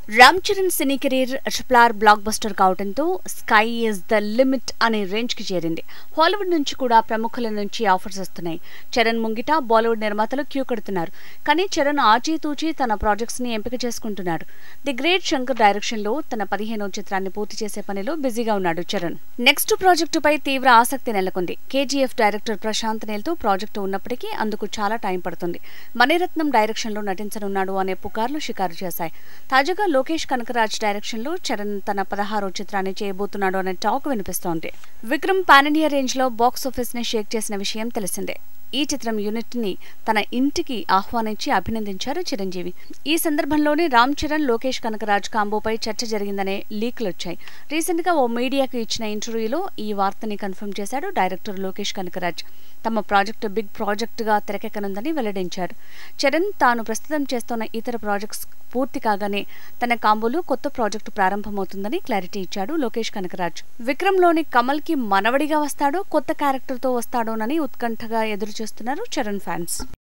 రామ్ చరణ్ సినీ career triple blockbuster కావడంతో sky is the limit అనే రేంజ్ కి చేరింది. హాలీవుడ్ నుంచి కూడా ప్రముఖుల నుంచి ఆఫర్స్ వస్తున్నాయి. చరణ్ ముంగిట బాలీవుడ్ నిర్మాతలు క్యూ కడుతున్నారు. కానీ చరణ్ ఆచితూచి తన ప్రాజెక్ట్స్ ని ఎంపిక చేసుకుంటున్నారు. ది గ్రేట్ శంకర్ డైరెక్షన్ లో తన 15వ చిత్రాన్ని పూర్తి చేసే పనిలో బిజీగా ఉన్నాడు చరణ్. నెక్స్ట్ ప్రాజెక్టుపై తీవ్ర ఆసక్తి నెలకొంది. కేజీఎఫ్ డైరెక్టర్ ప్రశాంత్ నీల్ తో ప్రాజెక్టు ఉన్నప్పటికీ అందుకు చాలా టైం పడుతుంది. మణిరత్నం డైరెక్షన్ లో నటించనున్నాడు అనే పుకార్లు షికారు చేశాయి. తాజాగా లోకేష్ కనకరాజ్ డైరెక్షన్ లో చరణ్ తన 16వ చిత్రాన్ని చేయబోతున్నాడు అనే టాక్ వినిపిస్తోంది. విక్రమ్ పాన్ ఇండియా రేంజ్ లో బాక్స్ ఆఫీస్ ని షేక్ చేసిన విషయం తెలిసిందే. ఈ చిత్రం యూనిట్ ని తన ఇంటికి ఆహ్వానించి అభినందించారు చిరంజీవి. ఈ సందర్భంలోనే రామ్ చరణ్, లోకేష్ కనకరాజ్ కాంబోపై చర్చ జరిగిందనే లీక్లు వచ్చాయి. రీసెంట్ గా ఓ మీడియాకు ఇచ్చిన ఇంటర్వ్యూలో ఈ వార్తని కన్ఫర్మ్ చేశాడు డైరెక్టర్ లోకేష్ కనకరాజ్. తమ ప్రాజెక్టు బిగ్ ప్రాజెక్ట్ గా తెరకెక్కనుందని వెల్లడించారు. చరణ్ తాను ప్రస్తుతం చేస్తున్న ఇతర ప్రాజెక్ట్స్ పూర్తి కాగానే తన కాంబోలో కొత్త ప్రాజెక్టు ప్రారంభమవుతుందని క్లారిటీ ఇచ్చాడు లోకేష్ కనకరాజ్. విక్రమ్ లోని కమల్ కి మనవడిగా వస్తాడో, కొత్త క్యారెక్టర్ తో వస్తాడోనని ఉత్కంఠగా ఎదురు చూస్తున్నారు చరణ్ ఫ్యాన్స్.